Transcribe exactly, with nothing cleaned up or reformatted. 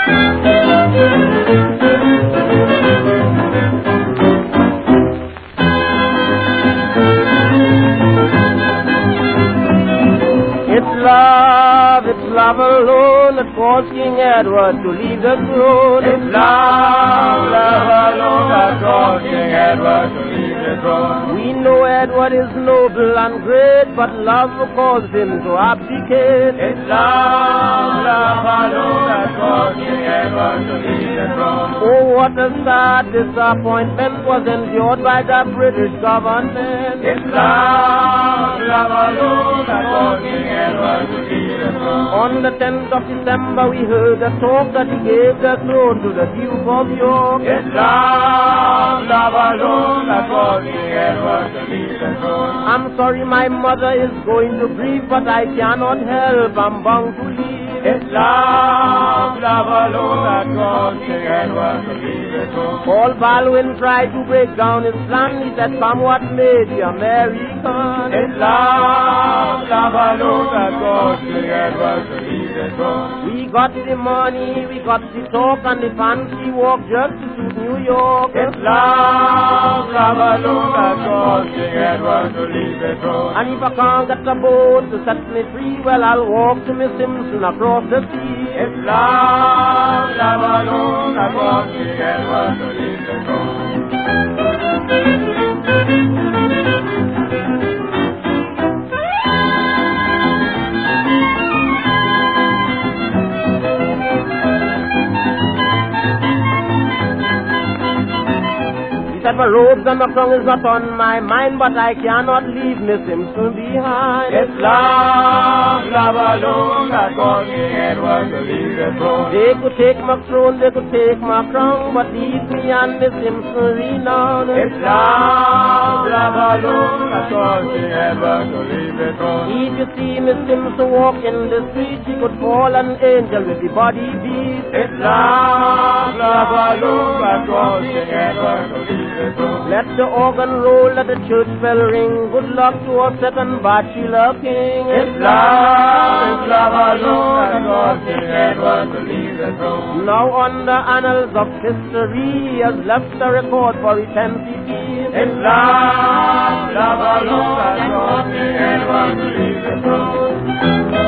love, it's love alone that caused King Edward to leave the throne. It's love, love alone that caused King Edward to leave the throne. We know Edward is noble and great, but love caused him to abdicate. It's love, love alone that caused King Edward to leave the throne. Oh, what a sad disappointment was endured by the British government. It's love, love alone that caused King Edward to leave the throne. On the tenth of December we heard a talk that he gave the throne to the Duke of York. It's love, love alone that caused King Edward to leave the throne. I'm sorry my mother is going to grieve, but I cannot help, I'm bound to leave. It's love, love alone that caused King Edward to leave the throne. Paul Baldwin tried to break down his plan. He said, come what may, the American. It's love, love alone that caused King Edward to leave the throne. We got the money, we got the talk and the fancy walk just to suit New York. It's love, love alone that caused King Edward to leave the throne. And if I can't get a boat to set me free, well, I'll walk to Miss Simpson across the sea. It's love, love alone that caused King Edward to leave the throne. My robes and my tongue is not on my mind, but I cannot leave Miss Simpson behind. It's love, love alone that caused King Edward to leave the throne. They could take my throne, they could take my crown, but leave me and Miss Simpson renowned. It's love, love alone that caused King Edward to leave the throne. If you see Miss Simpson walk in the street, she could fall an angel with the body beat. It's love, love alone that caused King Edward to leave the throne. Let the organ roll, let the church bell ring. Good luck to our second bachelor king. It's love, it's love alone that caused King Edward to leave the throne. Now on the annals of history, he has left a record for eternity. It's love, love alone that caused King Edward to leave the throne.